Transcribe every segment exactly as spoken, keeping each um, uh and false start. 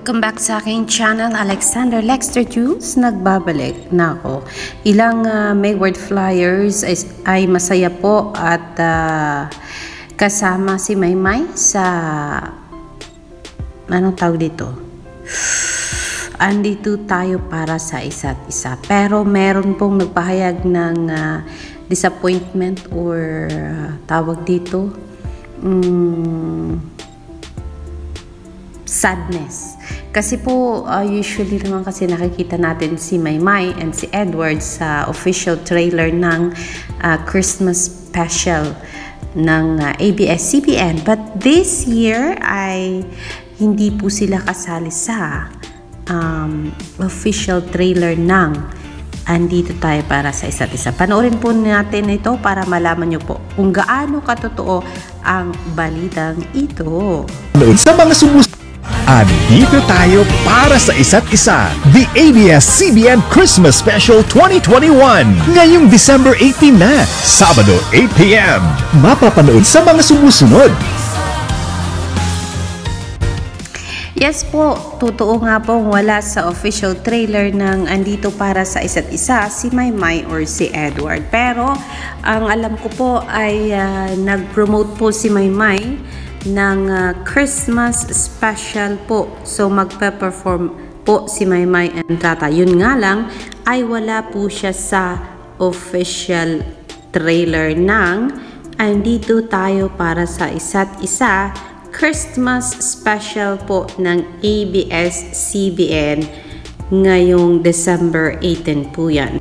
Welcome back sa aking channel, Alexander Lexter Jules. Nagbabalik na ako. Ilang uh, Mayward Flyers ay, ay masaya po at uh, kasama si Maymay sa anong tawag dito? Andito tayo para sa isa't isa. Pero meron pong nagpahayag ng uh, disappointment or uh, tawag dito um, sadness. Kasi po, uh, usually naman kasi nakikita natin si Maymay and si Edward sa official trailer ng uh, Christmas special ng uh, A B S C B N. But this year ay hindi po sila kasali sa um, official trailer ng Andito Tayo Para Sa Isa't Isa. Panoorin po natin ito para malaman nyo po kung gaano katotoo ang balitang ito. Sa mga sumus Andito Tayo Para Sa Isa't Isa, the A B S C B N Christmas Special twenty twenty-one. Ngayong December eighteen na, Sabado eight p m Mapapanood sa mga sumusunod. Yes po, totoo nga po wala sa official trailer ng Andito Para Sa Isa't Isa si Maymay or si Edward. Pero ang alam ko po ay uh, nag-promote po si Maymay ng uh, Christmas special po. So magpe-perform po si Maymay and Tata. Yun nga lang ay wala po siya sa official trailer ng Andito Tayo Para Sa Isa't Isa Christmas special po ng A B S C B N ngayong December eighteen po yan.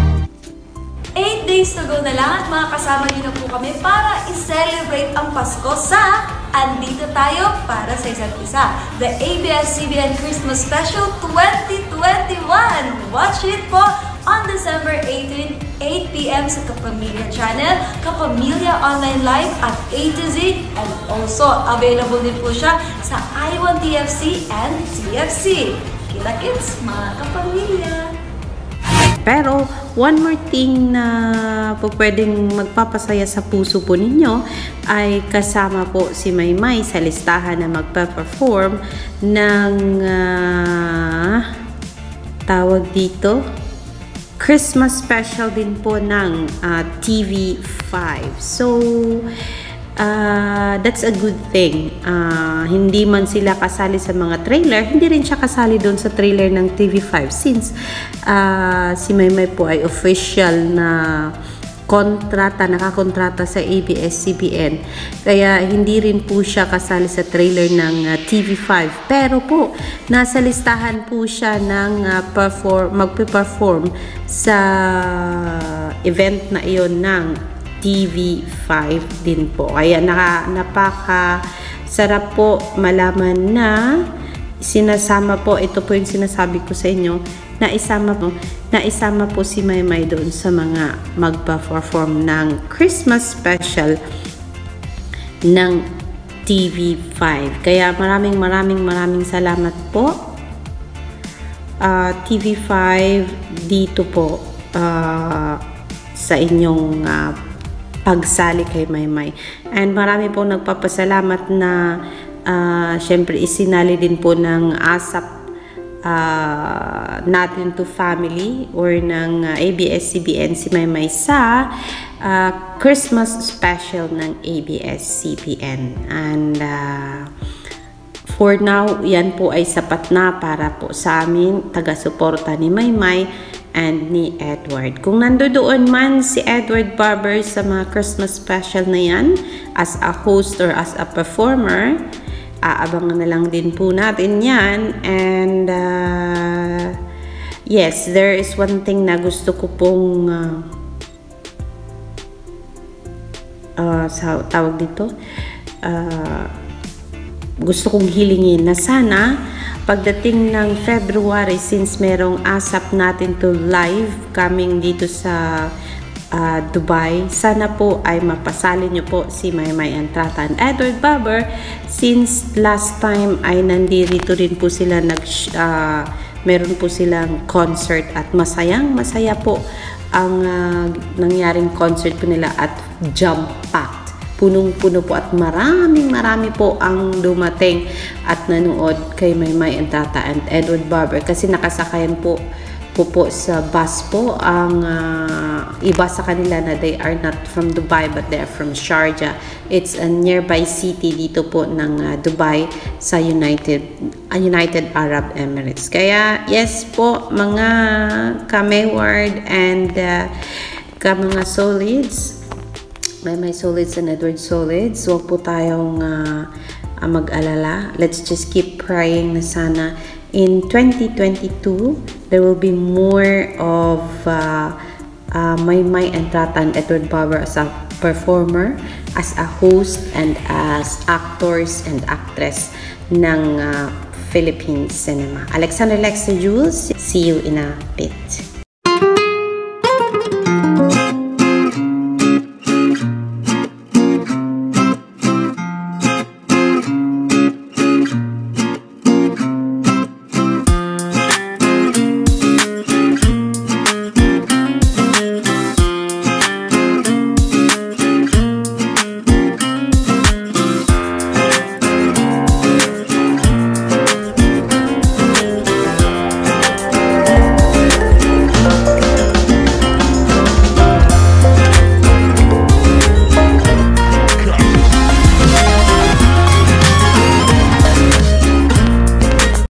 eight days to go na lang at makakasama niyo na po kami para i-celebrate ang Pasko sa Andito Tayo Para Sa Isa't Isa, the A B S C B N Christmas Special twenty twenty-one. Watch it po on December eighteenth, eight p m sa Kapamilya Channel, Kapamilya Online Live at A to Z, and also available din po siya sa I one T F C and T F C. Kita kids, mga kapamilya! Pero one more thing na po pwedeng magpapasaya sa puso po ninyo ay kasama po si Maymay sa listahan na magpa-perform ng uh, tawag dito Christmas special din po ng uh, T V five. So uh, that's a good thing. Uh, hindi man sila kasali sa mga trailer, hindi rin siya kasali doon sa trailer ng T V five since uh, si Maymay po ay official na kontrata, nakakontrata sa A B S C B N. Kaya hindi rin po siya kasali sa trailer ng uh, T V five. Pero po, nasa listahan po siya ng uh, perform, magpe-perform sa event na iyon ng T V five din po. Kaya naka, napaka sarap po malaman na sinasama po, ito po yung sinasabi ko sa inyo, na isama po, na isama po si Maymay doon sa mga magpa-perform ng Christmas special ng T V five. Kaya maraming maraming maraming salamat po uh, T V five dito po uh, sa inyong uh, pagsali kay Maymay. And marami po nagpapasalamat na uh, syempre isinali din po ng ASAP Uh, natin to family or ng uh, A B S C B N si Maymay sa uh, Christmas special ng A B S C B N. And uh, for now, yan po ay sapat na para po sa amin taga-suporta ni Maymay and ni Edward. Kung nandoon man si Edward Barber sa mga Christmas special na yan as a host or as a performer, aabangan na lang din po natin yan. And uh, yes, there is one thing na gusto ko pong uh, uh, sa tawag dito uh, gusto kong hilingin na sana pagdating ng February, since merong ASAP natin to live coming dito sa Uh, Dubai, sana po ay mapasali nyo po si Maymay and Tata and Edward Barber since last time ay nandito rin po sila nag uh, meron po silang concert at masayang masaya po ang uh, nangyaring concert po nila at jam-packed punong-puno po at maraming marami po ang dumating at nanood kay Maymay and Tata and Edward Barber kasi nakasakayan po po po sa bus po ang uh, iba sa kanila na they are not from Dubai but they are from Sharjah. It's a nearby city dito po ng uh, Dubai sa United uh, United Arab Emirates. Kaya yes po mga ka-Mayward and uh, ka mga solids, may may solids and Edward solids, huwag po tayong uh, uh, mag-alala. Let's just keep praying na sana in twenty twenty-two, there will be more of uh, uh, Maymay and Tata and Edward Barber as a performer, as a host, and as actors and actress ng uh, Philippine cinema. Alexander Lexter Jules, see you in a bit.